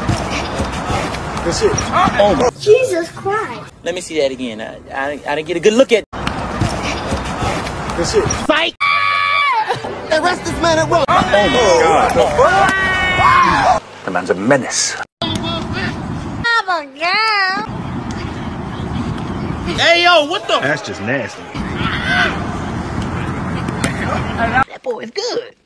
That's it. Oh my. Jesus Christ. Let me see that again. I didn't get a good look at. That's it. Fight. Arrest this man at once. Oh my God. The man's a menace. I'm a girl. Hey yo, what the? That's just nasty. That boy is good.